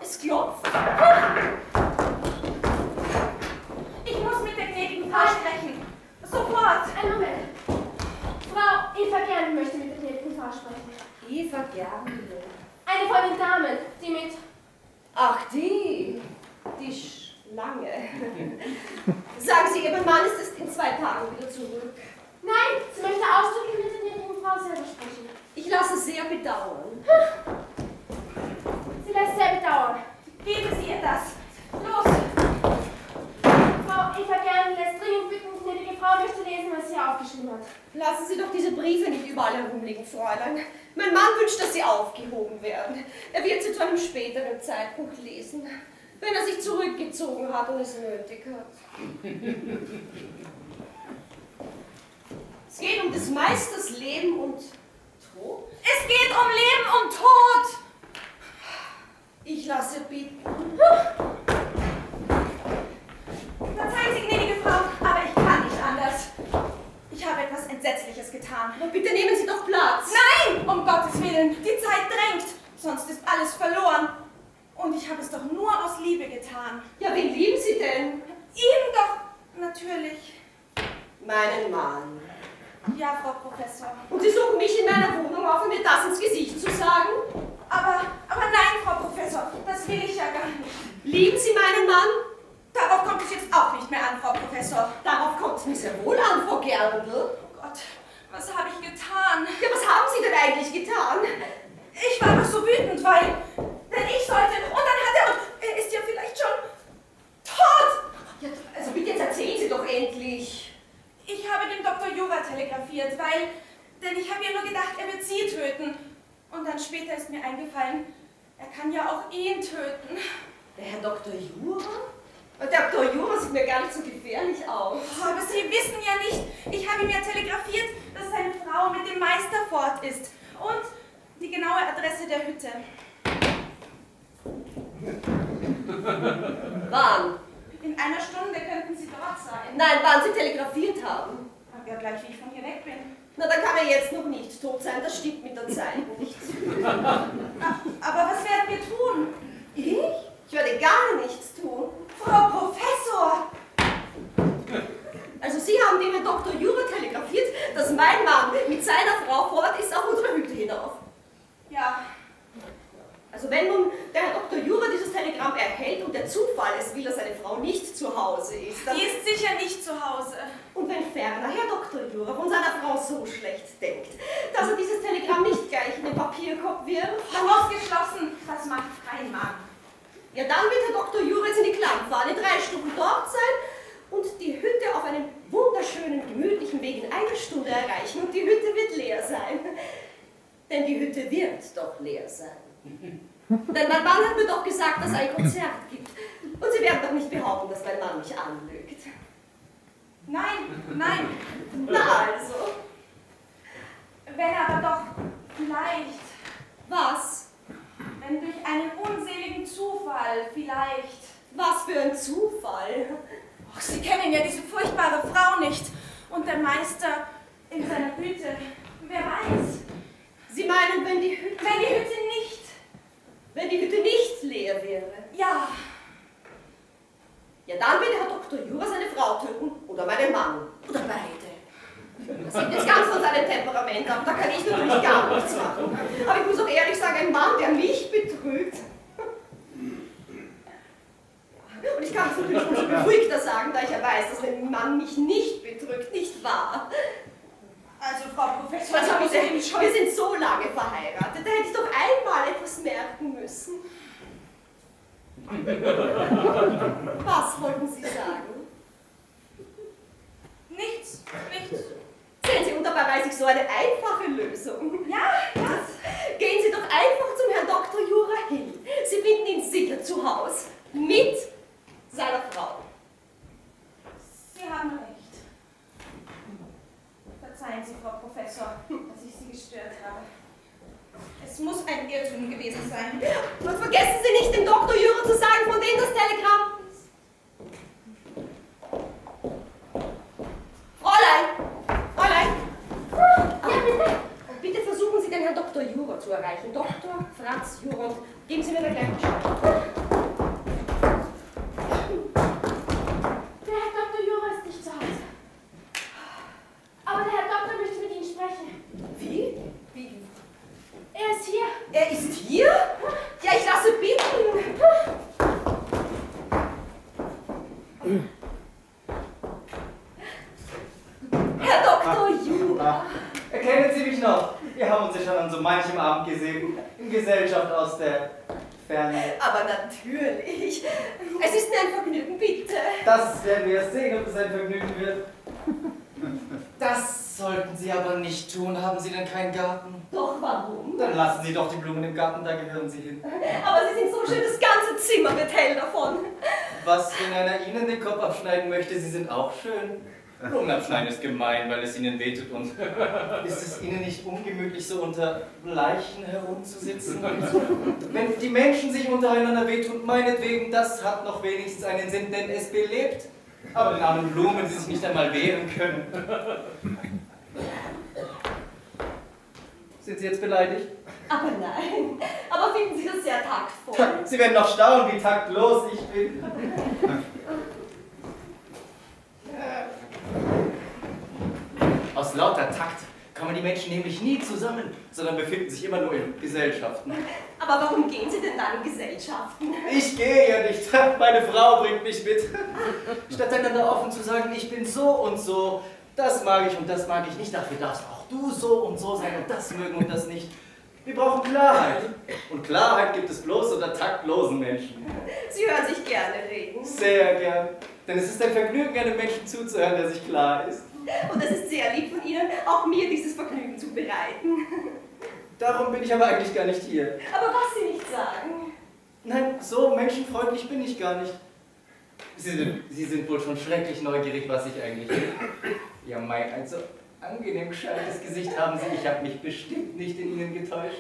Es klopft. Ich muss mit der gnädigen Frau sprechen. Sofort. Einen Moment. Frau Eva Gern möchte mit der gnädigen Frau sprechen. Eva Gern? Eine von den Damen, die mit... Ach, die Schlange. Sagen Sie, Ihr Mann ist erst in 2 Tagen wieder zurück. Nein, sie möchte ausdrücklich mit der gnädigen Frau selber sprechen. Ich lasse es sehr bedauern. Sie lässt sehr bedauern. Geben Sie ihr das. Los! Frau Eva Gern lässt dringend bitten, die gnädige Frau möchte lesen, was sie aufgeschrieben hat. Lassen Sie doch diese Briefe nicht überall herumliegen, Fräulein. Mein Mann wünscht, dass sie aufgehoben werden. Er wird sie zu einem späteren Zeitpunkt lesen, wenn er sich zurückgezogen hat und es nötig hat. Es geht um des Meisters Leben und Tod. Es geht um Leben und Tod! Ich lasse bitten. Verzeihen Sie, gnädige Frau, aber ich kann nicht anders. Ich habe etwas Entsetzliches getan. Na, bitte nehmen Sie doch Platz. Nein, um Gottes Willen, die Zeit drängt, sonst ist alles verloren. Und ich habe es doch nur aus Liebe getan. Ja, wen lieben Sie denn? Ihn doch, natürlich. Meinen Mann. Ja, Frau Professor. Und Sie suchen mich in meiner Wohnung auf, um mir das ins Gesicht zu sagen? Aber nein, Frau Professor, das will ich ja gar nicht. Lieben Sie meinen Mann? Darauf kommt es jetzt auch nicht mehr an, Frau Professor. Darauf kommt es mir sehr wohl an, Frau Gerndl. Oh Gott, was habe ich getan? Ja, was haben Sie denn eigentlich getan? Ich war doch so wütend, weil... Denn ich sollte... Und dann hat er ist ja vielleicht schon... tot! Ja, also bitte, jetzt erzählen Sie doch endlich. Ich habe dem Dr. Jura telegrafiert, weil... Denn ich habe ja nur gedacht, er wird Sie töten. Und dann später ist mir eingefallen, er kann ja auch ihn töten. Der Herr Dr. Jura? Der Dr. Jura sieht mir gar nicht so gefährlich aus. Aber Sie wissen ja nicht, ich habe ihm ja telegrafiert, dass seine Frau mit dem Meister fort ist. Und die genaue Adresse der Hütte. Wann? In einer Stunde könnten Sie dort sein. Nein, wann Sie telegrafiert haben. Ja, gleich wie ich von hier weg bin. Na, dann kann er jetzt noch nicht tot sein, das stimmt mit der Zeit nicht. Aber was werden wir tun? Ich? Ich werde gar nichts tun. Frau Professor! Also Sie haben dem Herrn Dr. Jura telegrafiert, dass mein Mann mit seiner Frau fort ist auf unsere Hütte hinauf. Ja. Also wenn nun der Herr Dr. Jura dieses Telegramm erhält und der Zufall es will, dass seine Frau nicht zu Hause ist, dann... Die ist sicher nicht zu Hause. Und wenn ferner Herr Dr. Jura von seiner Frau so schlecht denkt, dass er dieses Telegramm nicht gleich in den Papierkorb wirft... Ausgeschlossen, das macht kein Mann. Ja, dann wird Herr Dr. Jura jetzt in die Klamm fahren, in 3 Stunden dort sein und die Hütte auf einem wunderschönen, gemütlichen Weg in 1 Stunde erreichen und die Hütte wird leer sein. Denn die Hütte wird doch leer sein. Denn mein Mann hat mir doch gesagt, dass es ein Konzert gibt. Und Sie werden doch nicht behaupten, dass mein Mann mich anlügt. Nein, nein. Na also. Wenn aber doch vielleicht... Was? Wenn durch einen unseligen Zufall vielleicht... Was für ein Zufall. Ach, Sie kennen ja diese furchtbare Frau nicht. Und der Meister in seiner Hütte. Wer weiß. Sie meinen, wenn die Hütte nicht... Wenn die Hütte nicht leer wäre? Ja. Ja, dann wird Herr Dr. Jura seine Frau töten oder meinen Mann. Oder beide. Das hängt jetzt ganz von seinem Temperament ab. Da kann ich natürlich gar nichts machen. Aber ich muss auch ehrlich sagen, ein Mann, der mich betrügt. Und ich kann es natürlich umso beruhigter sagen, da ich ja weiß, dass mein Mann mich nicht betrügt, nicht wahr? Also, Frau Professor, Also bitte, wir sind so lange verheiratet, da hätte ich doch einmal etwas merken müssen. Was wollten Sie sagen? Nichts, nichts. Sehen Sie, und dabei weiß ich so eine einfache Lösung. Ja, ja. Gehen Sie doch einfach zum Herrn Dr. Jura hin. Sie finden ihn sicher zu Hause. Mit seiner Frau. Sie haben recht. Verzeihen Sie, Frau Professor, dass ich Sie gestört habe. Es muss ein Irrtum gewesen sein. Und vergessen Sie nicht, dem Dr. Jura zu sagen, von dem das Telegramm ist. Fräulein! Ja, bitte. Bitte versuchen Sie, den Herrn Dr. Jura zu erreichen. Dr. Franz Jura. Geben Sie mir da gleich Bescheid. Er ist hier? Ja, ich lasse bitten. Herr Dr. Jura. Erkennen Sie mich noch? Wir haben uns ja schon an so manchem Abend gesehen, in Gesellschaft aus der Ferne. Aber natürlich. Es ist mir ein Vergnügen, bitte. Das werden wir erst sehen, ob es ein Vergnügen wird. Das sollten Sie aber nicht tun. Haben Sie denn keinen Garten? Doch, warum? Dann lassen Sie doch die Blumen im Garten, da gehören sie hin. Aber sie sind so schön, das ganze Zimmer wird hell davon. Was, wenn einer Ihnen den Kopf abschneiden möchte, Sie sind auch schön. Blumen abschneiden ist gemein, weil es Ihnen wehtut und... Ist es Ihnen nicht ungemütlich, so unter Leichen herumzusitzen? Wenn die Menschen sich untereinander wehtun, meinetwegen, das hat noch wenigstens einen Sinn, denn es belebt. Aber den armen Blumen, die sich nicht einmal wehren können. Sind Sie jetzt beleidigt? Aber nein. Aber finden Sie das sehr taktvoll? Sie werden noch staunen, wie taktlos ich bin. Aus lauter Takt kommen die Menschen nämlich nie zusammen, sondern befinden sich immer nur in Gesellschaften. Aber warum gehen Sie denn dann in Gesellschaften? Ich gehe ja nicht, meine Frau bringt mich mit. Statt einander offen zu sagen, ich bin so und so, das mag ich und das mag ich nicht, dafür darfst auch du so und so sein und das mögen und das nicht. Wir brauchen Klarheit. Und Klarheit gibt es bloß unter taktlosen Menschen. Sie hören sich gerne reden. Sehr gern. Denn es ist ein Vergnügen, einem Menschen zuzuhören, der sich klar ist. Und es ist sehr lieb von Ihnen, auch mir dieses Vergnügen zu bereiten. Darum bin ich aber eigentlich gar nicht hier. Aber was Sie nicht sagen. Nein, so menschenfreundlich bin ich gar nicht. Sie sind wohl schon schrecklich neugierig, was ich eigentlich bin. Ja, mein, ein so angenehm gescheites Gesicht haben Sie. Ich habe mich bestimmt nicht in Ihnen getäuscht.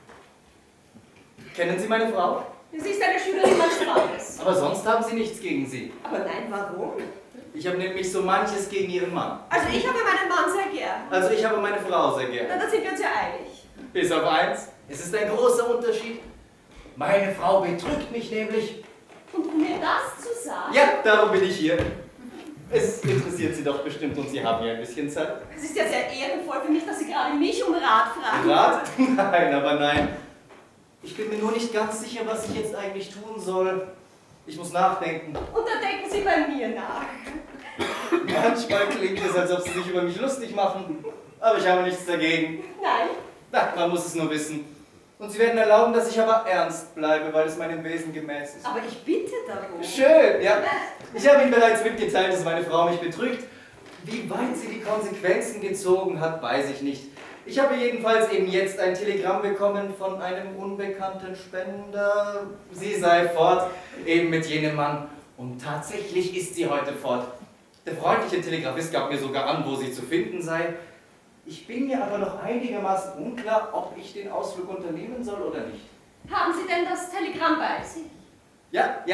Kennen Sie meine Frau? Sie ist eine Schülerin meines Freundes. Aber sonst haben Sie nichts gegen sie. Aber nein, warum? Ich habe nämlich so manches gegen Ihren Mann. Also ich habe meinen Mann sehr gern. Also ich habe meine Frau sehr gern. Na, da sind wir uns ja einig. Bis auf eins. Es ist ein großer Unterschied. Meine Frau betrügt mich nämlich. Und um mir das zu sagen? Ja, darum bin ich hier. Es interessiert Sie doch bestimmt und Sie haben ja ein bisschen Zeit. Es ist ja sehr ehrenvoll für mich, dass Sie gerade mich um Rat fragen. Rat? Nein, aber nein. Ich bin mir nur nicht ganz sicher, was ich jetzt eigentlich tun soll. Ich muss nachdenken. Und da denken Sie bei mir nach. Manchmal klingt es, als ob Sie sich über mich lustig machen. Aber ich habe nichts dagegen. Nein. Na, man muss es nur wissen. Und Sie werden erlauben, dass ich aber ernst bleibe, weil es meinem Wesen gemäß ist. Aber ich bitte darum. Schön, ja. Ich habe Ihnen bereits mitgeteilt, dass meine Frau mich betrügt. Wie weit sie die Konsequenzen gezogen hat, weiß ich nicht. Ich habe jedenfalls eben jetzt ein Telegramm bekommen von einem unbekannten Spender. Sie sei fort, eben mit jenem Mann. Und tatsächlich ist sie heute fort. Der freundliche Telegrafist gab mir sogar an, wo sie zu finden sei. Ich bin mir aber noch einigermaßen unklar, ob ich den Ausflug unternehmen soll oder nicht. Haben Sie denn das Telegramm bei sich? Ja, ja.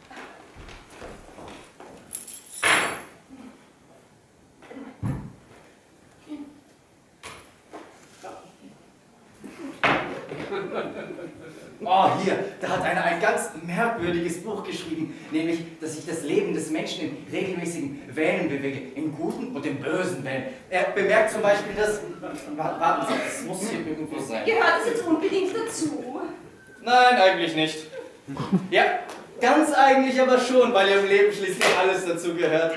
Oh, hier, da hat einer ein ganz merkwürdiges Buch geschrieben, nämlich, dass sich das Leben des Menschen in regelmäßigen Wellen bewege, im guten und im bösen Wellen. Er bemerkt zum Beispiel, dass... Warten Sie, das muss hier irgendwo sein. Gehört das jetzt unbedingt dazu? Nein, eigentlich nicht. Ja, ganz eigentlich aber schon, weil ja im Leben schließlich alles dazu gehört.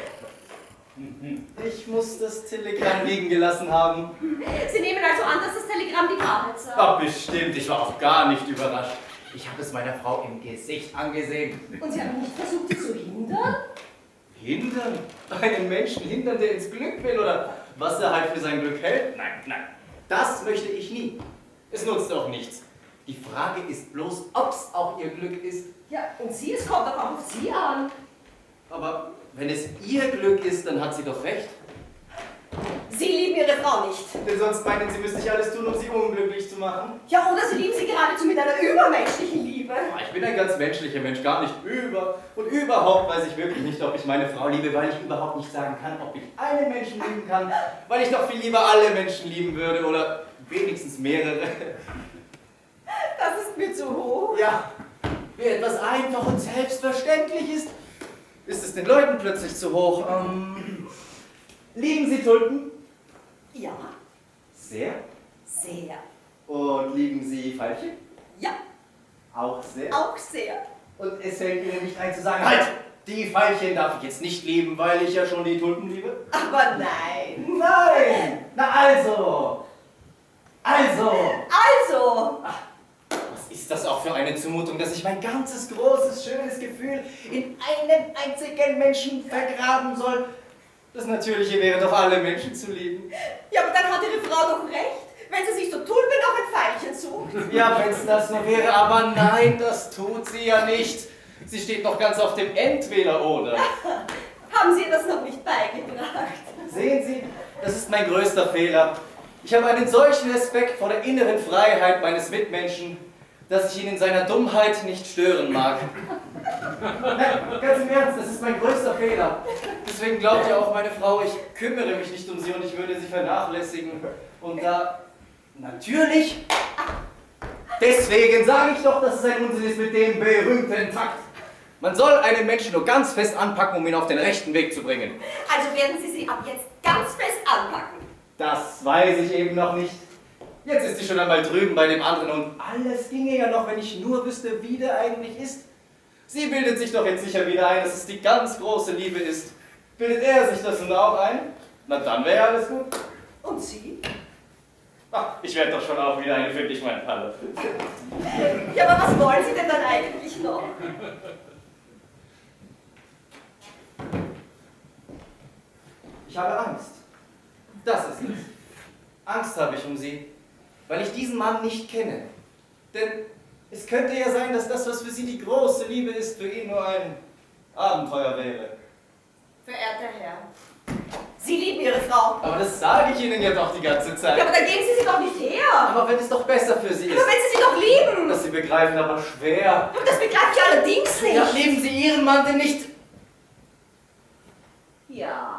Ich muss das Telegramm liegen gelassen haben. Sie nehmen also an, dass das Telegramm die Wahrheit sagt? Ach, bestimmt, ich war auch gar nicht überrascht. Ich habe es meiner Frau im Gesicht angesehen. Und Sie haben nicht versucht, sie zu hindern? Hindern? Einen Menschen hindern, der ins Glück will, oder was er halt für sein Glück hält? Nein, nein, das möchte ich nie. Es nutzt auch nichts. Die Frage ist bloß, ob es auch ihr Glück ist. Ja, und Sie, es kommt doch auch auf Sie an. Aber wenn es ihr Glück ist, dann hat sie doch recht. Sie lieben Ihre Frau nicht. Denn sonst meinen Sie, müsste ich alles tun, um sie unglücklich zu machen. Ja, oder Sie lieben sie geradezu mit einer übermenschlichen Liebe. Ich bin ein ganz menschlicher Mensch, gar nicht und überhaupt weiß ich wirklich nicht, ob ich meine Frau liebe, weil ich überhaupt nicht sagen kann, ob ich einen Menschen lieben kann, weil ich doch viel lieber alle Menschen lieben würde oder wenigstens mehrere. Das ist mir zu hoch. Ja, wie etwas einfach und selbstverständlich ist es den Leuten plötzlich zu hoch. Lieben Sie Tulpen? Ja, Sehr. sehr. Und lieben Sie Veilchen? Ja, Auch sehr. auch sehr. Und es fällt Ihnen nicht ein zu sagen, halt! Die Veilchen darf ich jetzt nicht lieben, weil ich ja schon die Tulpen liebe? Aber nein. Nein! Na also! Also, Was ist das auch für eine Zumutung, dass ich mein ganzes großes, schönes Gefühl in einen einzigen Menschen vergraben soll? Das Natürliche wäre doch, alle Menschen zu lieben. ja, aber dann hat Ihre Frau doch recht, wenn sie sich so Tulpen noch ein Veilchen sucht. Ja, wenn es das nur wäre, aber nein, das tut sie ja nicht. Sie steht noch ganz auf dem Entweder-Oder. Haben Sie ihr das noch nicht beigebracht? Sehen Sie, das ist mein größter Fehler. Ich habe einen solchen Respekt vor der inneren Freiheit meines Mitmenschen, dass ich ihn in seiner Dummheit nicht stören mag. Nein, ganz im Ernst, das ist mein größter Fehler. Deswegen glaubt ja auch meine Frau, ich kümmere mich nicht um sie und ich würde sie vernachlässigen. Und da, natürlich, deswegen sage ich doch, dass es ein Unsinn ist mit dem berühmten Takt. Man soll einen Menschen nur ganz fest anpacken, um ihn auf den rechten Weg zu bringen. Also werden Sie sie ab jetzt ganz fest anpacken. Das weiß ich eben noch nicht. Jetzt ist sie schon einmal drüben bei dem anderen und alles ginge ja noch, wenn ich nur wüsste, wie der eigentlich ist. Sie bildet sich doch jetzt sicher wieder ein, dass es die ganz große Liebe ist. Bildet er sich das nun auch ein? Na dann wäre ja alles gut. Und Sie? Ach, ich werde doch schon auch wieder eine wirklich mein Palle. Ja, aber was wollen Sie denn dann eigentlich noch? Ich habe Angst. Das ist es. Angst habe ich um sie, weil ich diesen Mann nicht kenne. Denn es könnte ja sein, dass das, was für sie die große Liebe ist, für ihn nur ein Abenteuer wäre. Verehrter Herr, Sie lieben Ihre Frau. Aber das sage ich Ihnen ja doch die ganze Zeit. Ja, aber dann geben Sie sie doch nicht her. Aber wenn es doch besser für Sie Aber ist. wenn Sie sie doch lieben. Das Sie begreifen aber schwer. Aber das begreife ich allerdings nicht. Ja, lieben Sie Ihren Mann denn nicht? Ja.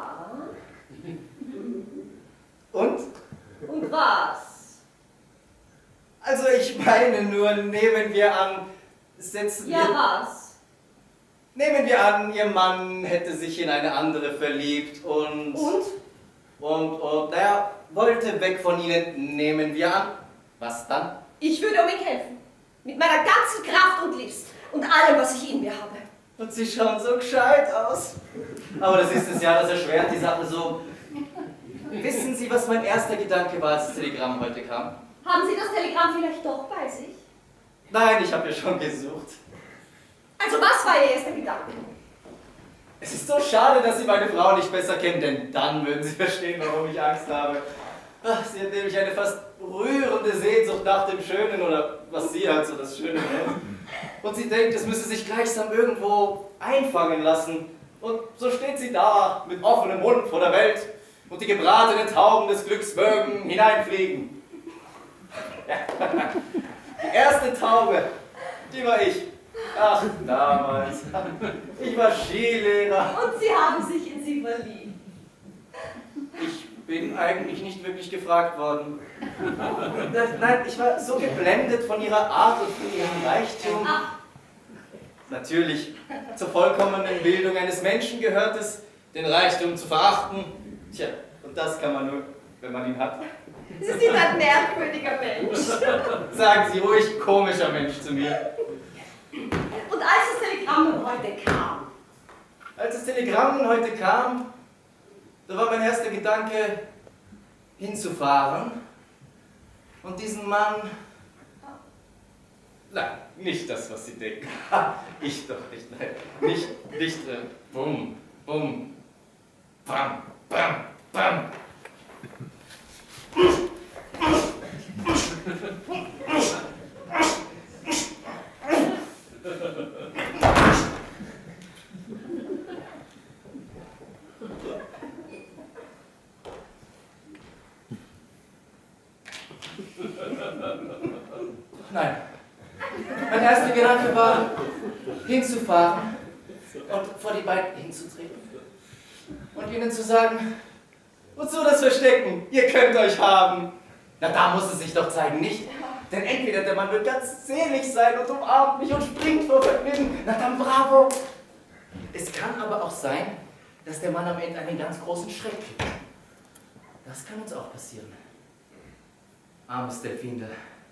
Und? Und was? Also ich meine nur, nehmen wir an, setzen Ja, wir... was? Nehmen wir an, Ihr Mann hätte sich in eine andere verliebt und... Und, naja, wollte weg von Ihnen, nehmen wir an. Was dann? Ich würde um ihn kämpfen. Mit meiner ganzen Kraft und List. Und allem, was ich in mir habe. Und Sie schauen so gescheit aus. Aber das ist es ja, das erschwert die Sache so. Wissen Sie, was mein erster Gedanke war, als das Telegramm heute kam? Haben Sie das Telegramm vielleicht doch bei sich? Nein, ich habe ja schon gesucht. Also was war Ihr erster Gedanke? Es ist so schade, dass Sie meine Frau nicht besser kennen, denn dann würden Sie verstehen, warum ich Angst habe. Ach, sie hat nämlich eine fast rührende Sehnsucht nach dem Schönen oder was sie halt so das Schöne nennt. Und sie denkt, es müsse sich gleichsam irgendwo einfangen lassen. Und so steht sie da, mit offenem Mund vor der Welt und die gebratenen Tauben des Glücks mögen hineinfliegen. Ja. Die erste Taube, die war ich. Ach, damals. Ich war Skilehrer. Und Sie haben sich in sie verliebt. Ich bin eigentlich nicht wirklich gefragt worden. Nein, ich war so geblendet von ihrer Art und von ihrem Reichtum. Ach. Natürlich, zur vollkommenen Bildung eines Menschen gehört es, den Reichtum zu verachten. Tja, und das kann man nur, wenn man ihn hat. Sie sind ein merkwürdiger Mensch. Sagen Sie ruhig, komischer Mensch zu mir. Und als das Telegramm heute kam, Als das Telegramm heute kam, da war mein erster Gedanke, hinzufahren und diesen Mann... Nein, nicht das, was Sie denken. Ich doch nicht, nein. Nicht, bum, bum, bam, bam, bam. Nein. Mein erster Gedanke war, hinzufahren und vor die beiden hinzutreten und ihnen zu sagen, wozu das Verstecken? Ihr könnt euch haben. Na, da muss es sich doch zeigen, nicht? Denn entweder der Mann wird ganz selig sein und umarmt mich und springt vor Vergnügen. Na dann bravo. Es kann aber auch sein, dass der Mann am Ende einen ganz großen Schreck kriegt. Das kann uns auch passieren. Armes Delphine,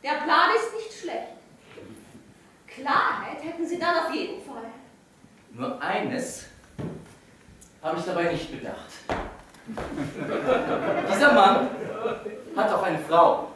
Der Plan ist nicht schlecht. Klarheit hätten Sie dann auf jeden Fall. Nur eines habe ich dabei nicht bedacht. Dieser Mann hat auch eine Frau.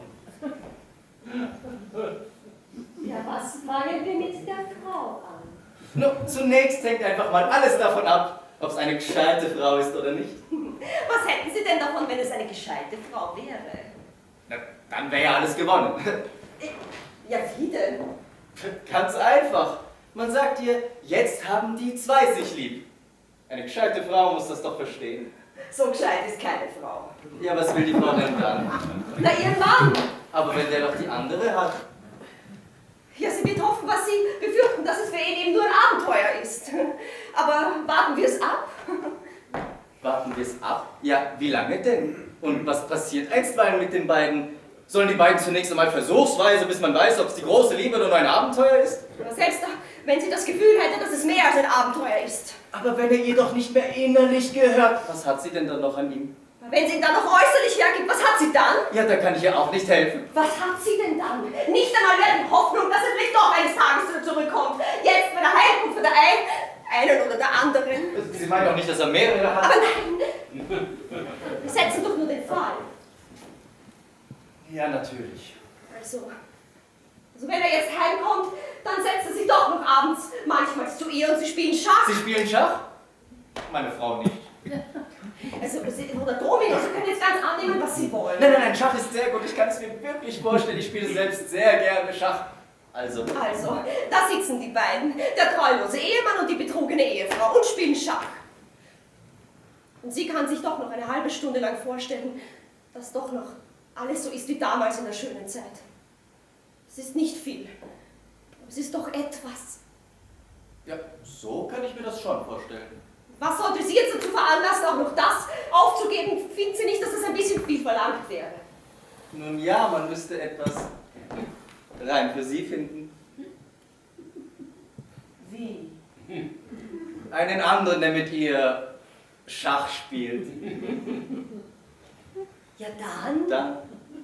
Ja, was fangen wir mit der Frau an? Nun, zunächst hängt einfach mal alles davon ab, ob es eine gescheite Frau ist oder nicht. Was hätten Sie denn davon, wenn es eine gescheite Frau wäre? Na, dann wäre ja alles gewonnen. Ja, wie denn? Ganz einfach. Man sagt ihr, jetzt haben die zwei sich lieb. Eine gescheite Frau muss das doch verstehen. So gescheit ist keine Frau. Ja, was will die Frau denn dann? Na, Ihr Mann! Aber wenn der doch die andere hat. Ja, sie wird hoffen, was Sie befürchten, dass es für ihn eben nur ein Abenteuer ist. Aber warten wir es ab. Warten wir es ab? Ja, wie lange denn? Und was passiert einstweilen mit den beiden? Sollen die beiden zunächst einmal versuchsweise, bis man weiß, ob es die große Liebe oder nur ein Abenteuer ist? Aber selbst wenn sie das Gefühl hätte, dass es mehr als ein Abenteuer ist. Aber wenn er ihr doch nicht mehr innerlich gehört, was hat sie denn dann noch an ihm? Wenn sie ihn dann noch äußerlich hergibt, was hat sie dann? Ja, da kann ich ihr auch nicht helfen. Was hat sie denn dann? Nicht einmal mehr die Hoffnung, dass er vielleicht doch eines Tages wieder zurückkommt. Jetzt, wenn er heimkommt von der einen oder der anderen. Sie meint doch nicht, dass er mehrere hat? Aber nein, wir setzen doch nur den Fall. Ja, natürlich. Also wenn er jetzt heimkommt, dann setzt er sich doch noch abends manchmal zu ihr und sie spielen Schach. Sie spielen Schach? Meine Frau nicht. Also, oder Domino, Sie können jetzt ganz annehmen, was Sie wollen. Nein, Schach ist sehr gut. Ich kann es mir wirklich vorstellen. Ich spiele selbst sehr gerne Schach. Also, da sitzen die beiden, der treulose Ehemann und die betrogene Ehefrau, und spielen Schach. Und sie kann sich doch noch eine halbe Stunde lang vorstellen, dass doch noch alles so ist wie damals in der schönen Zeit. Es ist nicht viel, aber es ist doch etwas. ja, so kann ich mir das schon vorstellen. Was sollte Sie jetzt dazu veranlassen, auch noch das aufzugeben? Finden Sie nicht, dass das ein bisschen viel verlangt wäre? Nun ja, man müsste etwas rein für Sie finden. Wie? Einen anderen, der mit ihr Schach spielt. Ja, dann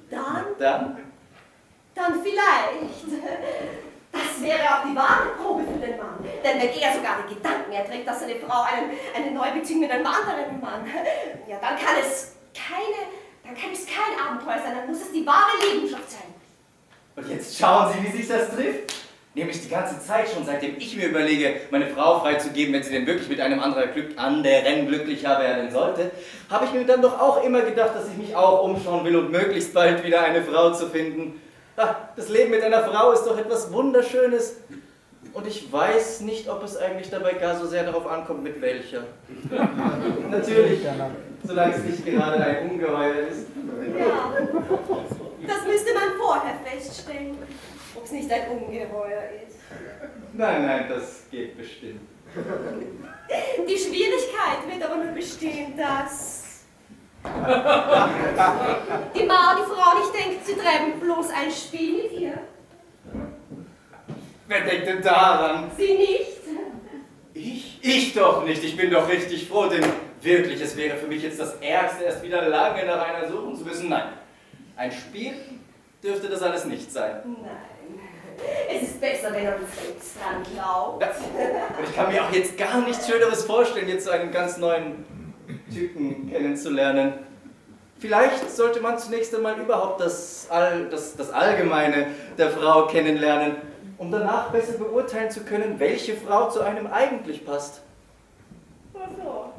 vielleicht. Das wäre auch die wahre Probe für den Mann. Denn wenn er sogar den Gedanken erträgt, dass seine Frau eine neue Beziehung mit einem anderen Mann, ja, dann kann es kein Abenteuer sein, dann muss es die wahre Leidenschaft sein. Und jetzt schauen Sie, wie sich das trifft. Nämlich die ganze Zeit schon, seitdem ich mir überlege, meine Frau freizugeben, wenn sie denn wirklich mit einem anderen glücklicher werden sollte, habe ich mir dann doch auch immer gedacht, dass ich mich auch umschauen will und möglichst bald wieder eine Frau zu finden. Das Leben mit einer Frau ist doch etwas Wunderschönes. Und ich weiß nicht, ob es eigentlich dabei gar so sehr darauf ankommt, mit welcher. Natürlich, solange es nicht gerade ein Ungeheuer ist. Ja, das müsste man vorher feststellen, ob es nicht ein Ungeheuer ist. Nein, das geht bestimmt. Die Schwierigkeit wird aber nur bestehen, dass die Frau nicht denkt, sie treiben bloß ein Spiel mit ihr. Wer denkt denn daran? Sie nicht? Ich doch nicht. Ich bin doch richtig froh, denn wirklich, es wäre für mich jetzt das Ärgste, erst wieder lange nach einer suchen zu müssen. Nein, ein Spiel dürfte das alles nicht sein. Nein, es ist besser, wenn er uns selbst dran glaubt. Ja. Und ich kann mir auch jetzt gar nichts Schöneres vorstellen, jetzt so einen ganz neuen Typen kennenzulernen. Vielleicht sollte man zunächst einmal überhaupt das Allgemeine der Frau kennenlernen, um danach besser beurteilen zu können, welche Frau zu einem eigentlich passt. Ach so.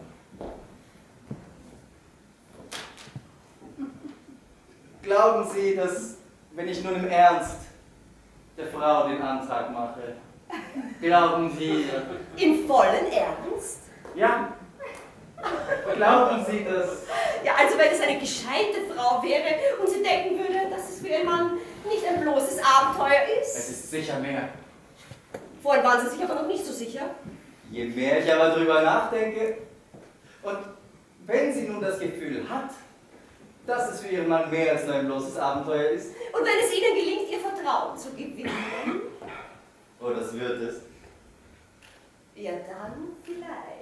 Glauben Sie, dass, wenn ich nun im Ernst der Frau den Antrag mache, glauben Sie... Im vollen Ernst? Ja. Glauben Sie das? Ja, also wenn es eine gescheite Frau wäre und sie denken würde, dass es für ihren Mann nicht ein bloßes Abenteuer ist. Es ist sicher mehr. Vorhin waren Sie sich aber noch nicht so sicher. Je mehr ich aber drüber nachdenke, und wenn sie nun das Gefühl hat, dass es für ihren Mann mehr als nur ein bloßes Abenteuer ist. Und wenn es Ihnen gelingt, ihr Vertrauen zu gewinnen. Oh, das wird es. Ja, dann vielleicht.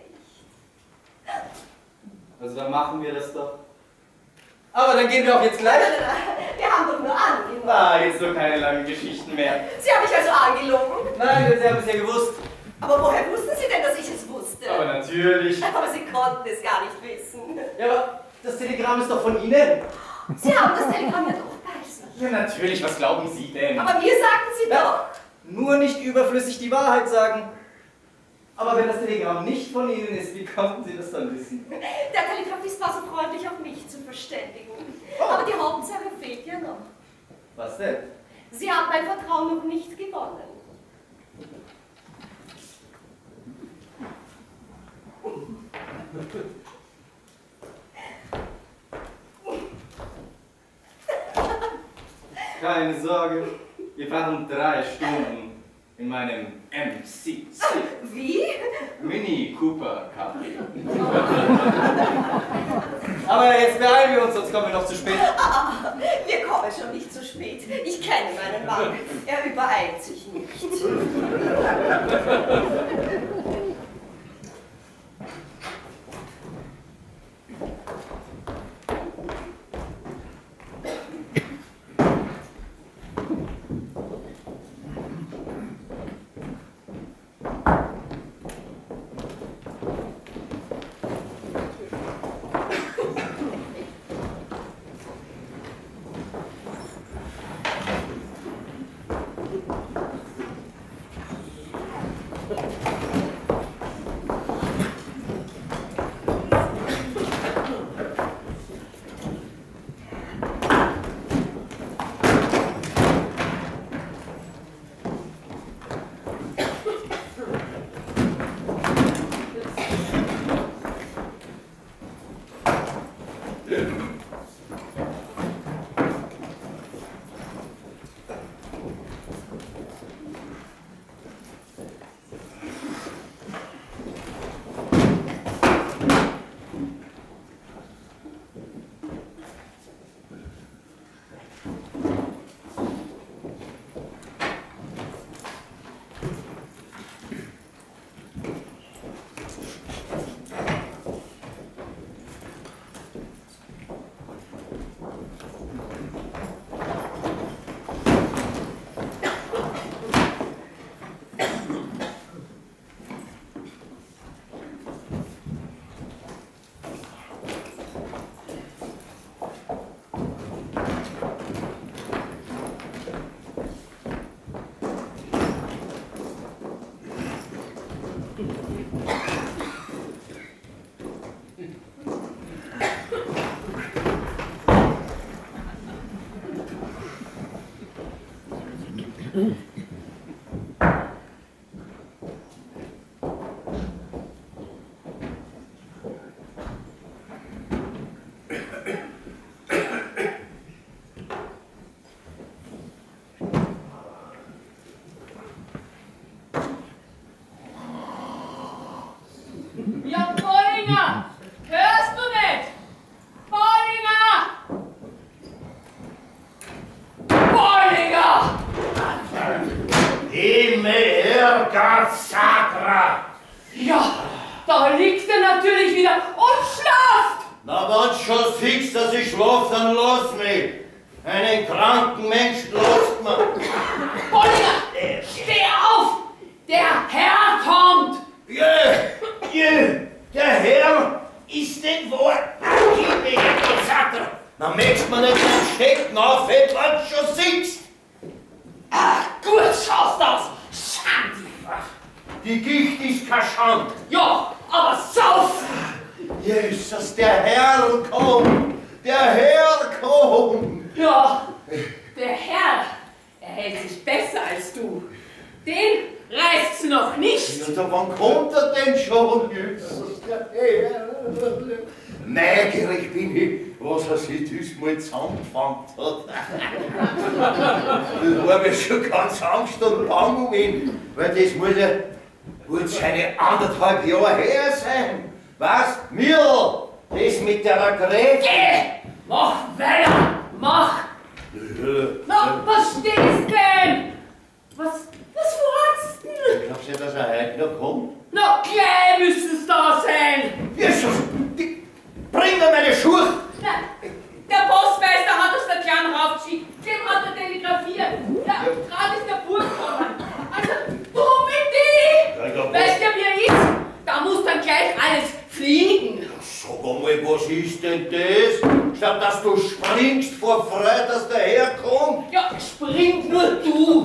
Also dann machen wir das doch. Aber dann gehen wir auch jetzt gleich. Wir haben doch nur angenommen. Na, jetzt nur keine langen Geschichten mehr. Sie haben mich also angelogen? Nein, Sie haben es ja gewusst. Aber woher wussten Sie denn, dass ich es wusste? Aber natürlich. Aber Sie konnten es gar nicht wissen. Ja, aber das Telegramm ist doch von Ihnen. Sie haben das Telegramm ja doch bei sich. Ja, natürlich. Was glauben Sie denn? Aber mir sagten Sie doch. Nur nicht überflüssig die Wahrheit sagen. Aber wenn das Telegramm nicht von Ihnen ist, wie konnten Sie das dann wissen? Der Telegrafist war so freundlich, auch mich zu verständigen. Oh. Aber die Hauptsache fehlt ja noch. Was denn? Sie haben mein Vertrauen noch nicht gewonnen. Keine Sorge. Wir fahren 3 Stunden in meinem MCC. Wie? Mini Cooper Cup. Aber jetzt beeilen wir uns, sonst kommen wir noch zu spät. Wir kommen schon nicht zu spät. Ich kenne meinen Mann. Er übereilt sich nicht. Ja, Bollinger! Hörst du nicht? Bollinger! Bollinger! Herrgott Sacra! Ja, da liegt er natürlich wieder und schlaft! Na, wenn's schon fix, dass ich schlaf, dann lass mich! Einen kranken Menschen lässt man! Bollinger! Steh auf! Der Herr kommt! Der Herr ist denn wohl angeblich, Herrgott Sacra! Na, möchtest man nicht den Stecken auf, wenn du schon sitzt! Ah, gut schaust aus! Schande! Die Gicht ist kein Schand! Ja, aber sauf! Jesus, der Herr kommt! Der Herr kommt! Ja, der Herr, er hält sich besser als du. Den reißt's noch nicht. Ja, da wann kommt er denn schon, Jesus, der Herr? Neugierig bin ich, was er sich diesmal zusammengefangen hat. Das war mir schon ganz Angst und Bang um ihn, weil das muss ja gut seine 1,5 Jahre her sein. Was? Mirl, das mit der Gräfin. Geh! Mach weiter! Mach! Na, was stehst denn? Was wollt's denn? Glaubst du, dass er heute noch kommt? Na, gleich müssen's da sein! Jesus, bring mir meine Schuhe! Na, der Postmeister hat uns der Kleinen raufgeschickt. Dem hat der Telegramm du springst vor Freude, dass der herkommt? Ja, spring nur du!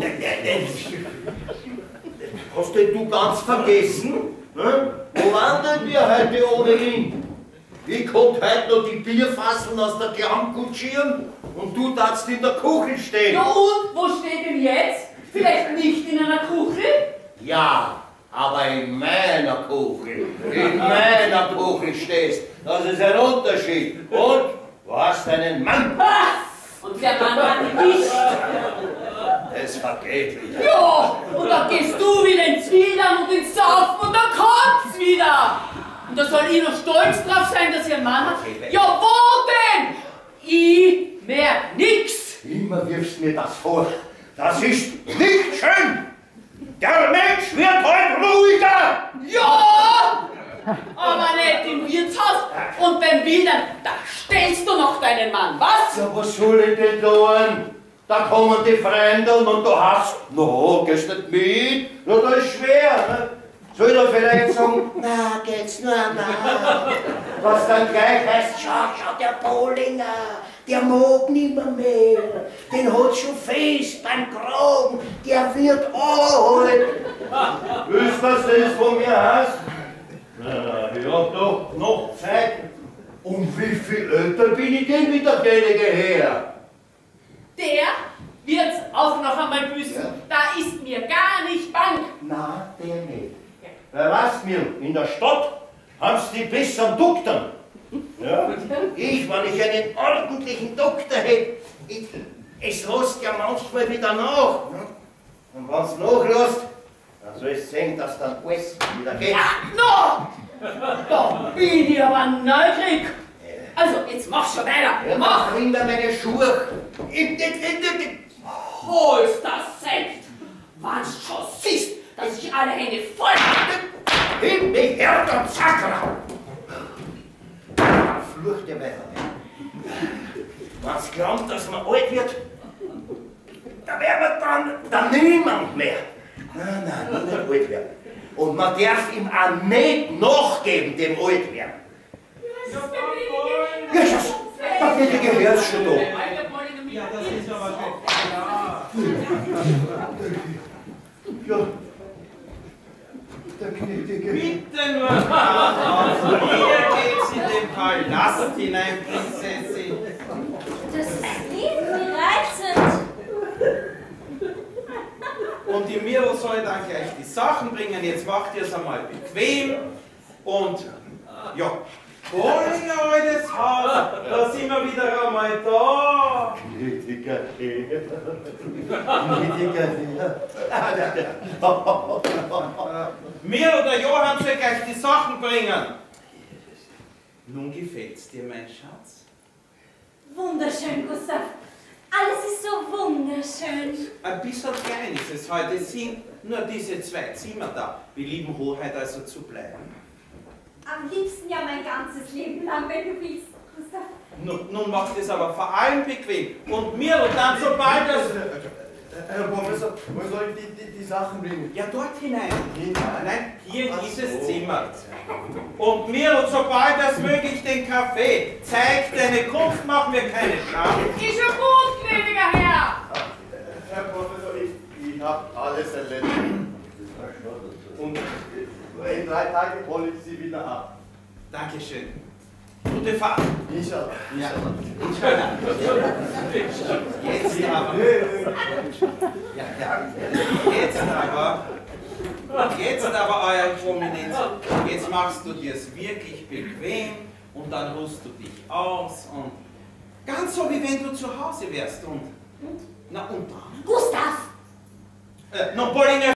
Hast denn du ganz vergessen? Ne? Wo wandern wir heute ohne ihn? Wie kommt heute noch die Bierfasseln aus der Klamm kutschieren und du darfst in der Kuchel stehen? Ja und, wo steht denn jetzt? Vielleicht nicht in einer Kuchel? Ja, aber in meiner Kuchel. In meiner Kuchel stehst. Das ist ein Unterschied. Und du hast einen Mann. Was? Und der Mann hat dich. Es vergeht wieder. Ja, und dann gehst du wieder ins Wildern und ins Saufen und dann kommt's wieder. Und da soll ich noch stolz drauf sein, dass ihr einen Mann habt. Ja, wo denn? Ich merk nix. Immer wirfst mir das vor. Das ist nicht schön. Der Mensch wird heute ruhiger. Ja, aber nicht im Wirtshaus und beim Wildern. Da stellst du noch deinen Mann, was? Ja, was soll ich denn tun? Da kommen die Freunde und du hast, no, gehst nicht mit? Na, das ist schwer, ne? Soll ich da vielleicht sagen, na, geht's nur, na. Was dann gleich heißt, schau, der Bollinger, der mag nimmer mehr. Den hat schon fest beim Graben, der wird alt. Willst du, was das von mir hast? Na, ich hab doch noch Zeit. Um wie viel älter bin ich denn mit derjenige her? Der wird's auch noch einmal büßen. Ja. Da ist mir gar nicht bang. Na, der nicht. Wer weiß mir, in der Stadt haben's die besseren Doktoren. Ja? Ich, wenn ich einen ordentlichen Doktor hätte, es lässt ja manchmal wieder nach. Ne? Und wenn's nachlässt, dann sollst du sehen, dass dann alles wieder geht. Ja, no! Da bin ich aber neugierig. Also, jetzt mach schon weiter. Ja, mach! Bring mir meine Schuhe. Holst das Sekt, wann's schon siehst, dass ich alle Hände voll habe. Heb mich her, der Zackerl! Flucht der Wetter. Wenn's glaubt, dass man alt wird, da wäre dann niemand mehr. Nein, nicht alt werden. Und man darf ihm auch nicht nachgeben, dem Altwerden. Jesus, da geht die Gehör's schon da. Ja, das ist aber schon klar. Ja. Der Gnädige. Bitte nur also hier geht's in den Palast hinein, Prinzessin. Das ist irgendwie reizend. Und die Mirl soll dann gleich die Sachen bringen. Jetzt macht ihr es einmal bequem. Und ja, Bollinger, altes Haus, da sind wir wieder einmal da. Gnädiger Herr. Gnädiger Herr. Mir oder Johann soll gleich die Sachen bringen. Nun gefällt's dir, mein Schatz? Wunderschön, Gustav. Alles ist so wunderschön. Ein bisschen klein ist es heute. Es sind nur diese 2 Zimmer da. Wir lieben Hoheit also zu bleiben. Am liebsten ja mein ganzes Leben lang, wenn du willst, Gustav. Nun macht es aber vor allem bequem. Und mir und dann sobald das... Herr Professor, wo soll ich die Sachen bringen? Ja, dort hinein. Nein, hier in dieses Zimmer. Und mir und sobald das möglich den Kaffee. Zeig deine Kunst, mach mir keine Scham. Ist schon gut, gnädiger Herr. Herr Professor, ich habe alles erledigt. Und in 3 Tagen hole ich Sie wieder ab. Dankeschön. Gute Fahrt. Inshallah. Ja. Jetzt aber. Jetzt aber, Euer Prominenz. Jetzt machst du dir es wirklich bequem und dann ruhst du dich aus und ganz so wie wenn du zu Hause wärst und. Na und dann? Gustav! Bollinger.